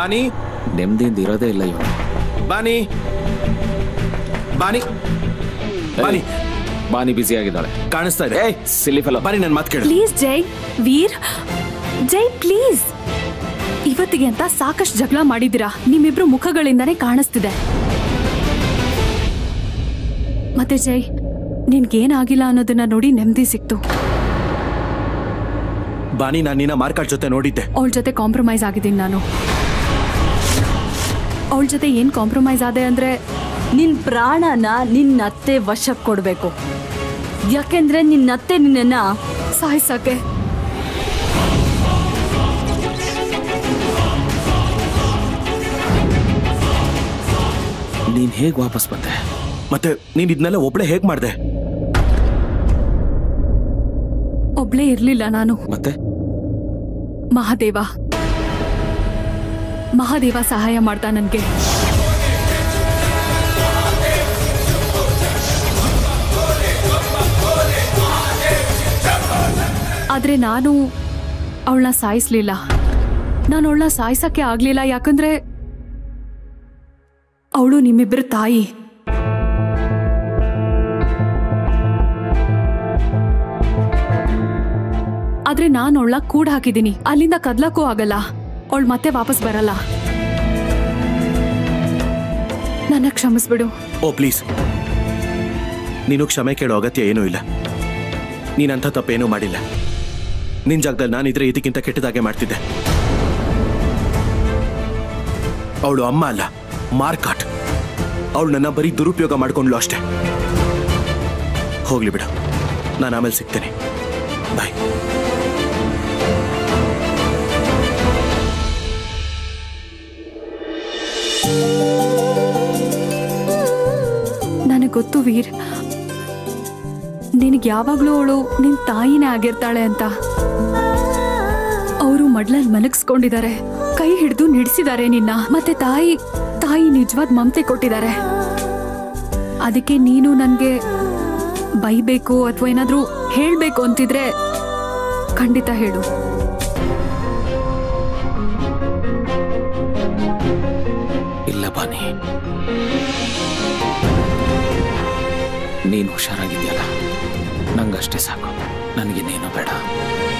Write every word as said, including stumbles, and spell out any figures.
ಬಾನಿ ನೆಮ್ಮದಿಯಿಂದ ಇರೋದೇ ಇಲ್ಲ ಇವನು. ಬಾನಿ ಬಾನಿ ಬಾನಿ ಬಾನಿ ಬ್ಯುಸಿ ಆಗಿದ್ದಾಳೆ ಕಾಣಿಸ್ತಾ ಇದೆ. ಏಯ್ ಸಿಲ್ಲಿ ಫೆಲೋ, ಬಾನಿ ನನ್ನ ಮಾತು ಕೇಳು. Please Jai, Veer, Jai please. ಇವತ್ತಿಗೆ ಅಂತ ಸಾಕಷ್ಟು ಜಗಳ ಮಾಡಿದ್ದೀರಾ, ನಿಮ್ಮಿಬ್ರು ಮುಖಗಳಿಂದಾನೇ ಕಾಣಿಸ್ತಿದೆ. ಮತ್ತೆ ಜೈ, ನಿನ್ಗೇನಾಗಿಲ್ಲ ಅನ್ನೋದನ್ನ ನೋಡಿ ನೆಮ್ಮದಿ ಸಿಕ್ತು. ಬಾನಿ, ನಾನು ನಿನ್ನ ಮಾರ್ಕಾಟ್ ಜೊತೆ ನೋಡಿದ್ದೆ. ಅವಳ ಜೊತೆ ಕಾಂಪ್ರಮೈಸ್ ಆಗಿದ್ದೀನಿ ನಾನು. ಅವಳ ಜೊತೆ ಏನ್ ಕಾಂಪ್ರಮೈಸ್ ಆದೆ ಅಂದ್ರೆ, ನಿನ್ ಪ್ರಾಣನ ನಿನ್ನ ಅತ್ತೆ ವಶಕ್ಕೆ ಕೊಡ್ಬೇಕು. ಯಾಕೆಂದ್ರೆ ನಿನ್ನತ್ತೆ ನಿನ್ನ ಸಾಯಿಸಕ್ಕೆ. ನೀನ್ ಹೇಗ್ ವಾಪಸ್ ಬಂದೆ? ಮತ್ತೆ ನೀನ್ ಇದನ್ನೆಲ್ಲ ಒಬ್ಳೆ ಹೇಗ್ ಮಾಡ್ದೆ? ಒಬ್ಳೇ ಇರ್ಲಿಲ್ಲ ನಾನು. ಮತ್ತೆ ಮಹಾದೇವ ಮಹಾದೇವ ಸಹಾಯ ಮಾಡ್ತಾ ನನ್ಗೆ. ಆದ್ರೆ ನಾನು ಅವಳನ್ನ ಸಾಯಿಸ್ಲಿಲ್ಲ. ನಾನು ಅವಳನ್ನ ಸಾಯಿಸಕ್ಕೆ ಆಗ್ಲಿಲ್ಲ, ಯಾಕಂದ್ರೆ ಅವಳು ನಿಮ್ಮಿಬ್ಬರ ತಾಯಿ. ಆದ್ರೆ ನಾನು ಅವಳ ಕೂಡ ಹಾಕಿದ್ದೀನಿ. ಅಲ್ಲಿಂದ ಕದ್ಲಕ್ಕೂ ಆಗಲ್ಲ. ಅವಳು ಮತ್ತೆ ವಾಪಸ್ ಬರಲ್ಲ. ನನ್ನ ಕ್ಷಮಿಸ್ಬಿಡು. ಓ ಪ್ಲೀಸ್, ನೀನು ಕ್ಷಮೆ ಕೇಳೋ ಅಗತ್ಯ ಏನೂ ಇಲ್ಲ. ನೀನಂಥ ತಪ್ಪೇನೂ ಮಾಡಿಲ್ಲ. ನಿನ್ ಜಾಗದಲ್ಲಿ ನಾನಿದ್ರೆ ಇದಕ್ಕಿಂತ ಕೆಟ್ಟದಾಗೆ ಮಾಡ್ತಿದ್ದೆ. ಅವಳು ಅಮ್ಮ ಅಲ್ಲ, ಮಾರ್ಕಾಟ್. ಅವಳು ನನ್ನ ಬರೀ ದುರುಪಯೋಗ ಮಾಡ್ಕೊಂಡ್ಲು ಅಷ್ಟೇ. ಹೋಗ್ಲಿ ಬಿಡು, ನಾನು ಆಮೇಲೆ ಸಿಗ್ತೇನೆ. ಬಾಯ್. ನನಗೆ ಗೊತ್ತು ವೀರ್, ನಿನಗೆ ಯಾವಾಗ್ಲೂ ಅವಳು ನಿನ್ ತಾಯಿನೇ ಆಗಿರ್ತಾಳೆ ಅಂತ. ಅವರು ಮಡ್ಲಲ್ಲಿ ಮಲಗಿಸ್ಕೊಂಡಿದ್ದಾರೆ, ಕೈ ಹಿಡಿದು ನಿಡ್ಸಿದ್ದಾರೆ ನಿನ್ನ. ಮತ್ತೆ ತಾಯಿ ತಾಯಿ ನಿಜವಾದ ಮಮತೆ ಕೊಟ್ಟಿದ್ದಾರೆ. ಅದಕ್ಕೆ ನೀನು ನನ್ಗೆ ಬೈಬೇಕು ಅಥವಾ ಏನಾದ್ರೂ ಹೇಳ್ಬೇಕು ಅಂತಿದ್ರೆ ಖಂಡಿತ ಹೇಳು. ಇಲ್ಲ ಬಾನಿ, ನೀನು ಹುಷಾರಾಗಿದ್ಯಲ್ಲ, ನಂಗಷ್ಟೇ ಸಾಕು. ನನಗಿನ್ನೇನೋ ಬೇಡ.